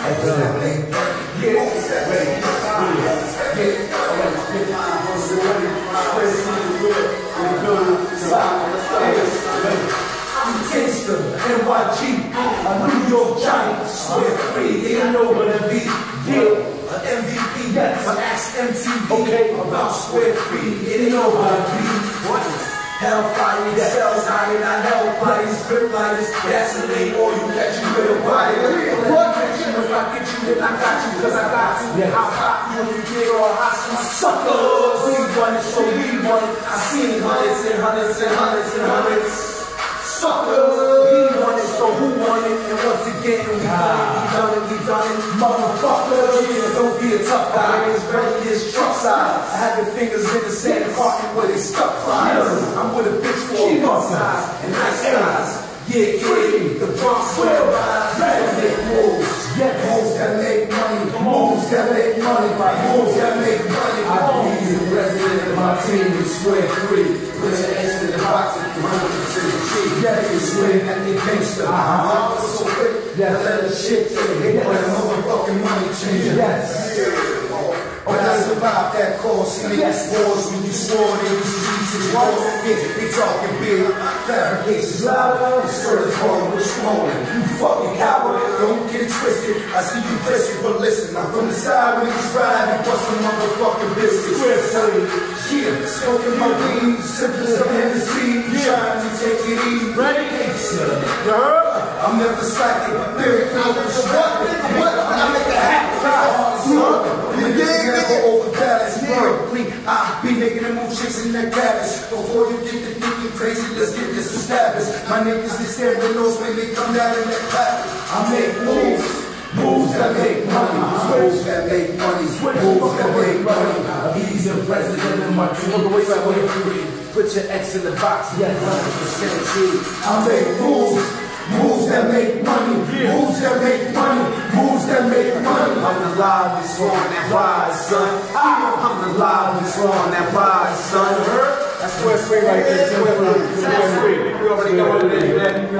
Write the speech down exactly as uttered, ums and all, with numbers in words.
Gangsta, N Y G, a New York Giant, swear free, they don't know what it be. Yeah, an M V P, yes, I asked M T V okay. About swear free, they don't know what it be. What? Hellfire, yes. Cells, iron, I hellfires, grip lighters, gasoline, or you catch you with a body. What? If I get you, then I got you, cause I got you. Yeah. I'll pop you if you get all hot, some suckers. We want it, so we want it. I seen hundreds and hundreds and hundreds and hundreds. Suckers! He want it, so who want it? And once again, we ah. done it, we done it, we done it. Motherfuckers, yeah, don't be a tough guy. It's ready, it's truck size. I have the fingers in the sand carpet where they stuck flies. I'm with a bitch for a bus size and nice guys. Yeah, yeah, the Bronx will rise. Ready make moves. Yeah, moves that make money. Moves that make money. Moves that make money. I be the president of my team and swear free. Put your ass in the box and run up to the tree. Yeah, you swing at the gangster. Uh-huh. I'm so quick. Yeah, let the shit take it. When the motherfucking money changes. Yes. But I survived that course. And yes. Wars when you swore they was streets. Yeah, they talking big. Fabrications louder. The skirt is hard with smoking. You fucking coward. Don't get it twisted. I see you twisted, but listen. I'm from the side when he's riding. Bust some motherfucking biscuits. Yeah, smoking my weed. Simple as a Hennessy. Trying to take it easy. Ready? I'm never slacking. Lyric power. What? What? I make a hat. Never overbalance, lyrically. I be making a move, chasing that cabbage. Before you get to thinking crazy, let's get this established. My niggas, they stand with nose when they come down in that clap. I make moves, moves that make money, moves that make money, moves that make money. He's the president of my team. Put your X in the box, yeah, one hundred percent true. I make moves, moves that make money, moves that make money, moves that make money. I'm the livest on that ride, son. I'm the livest on that ride, son. That's swear free right there. Swear free. We already know what it is.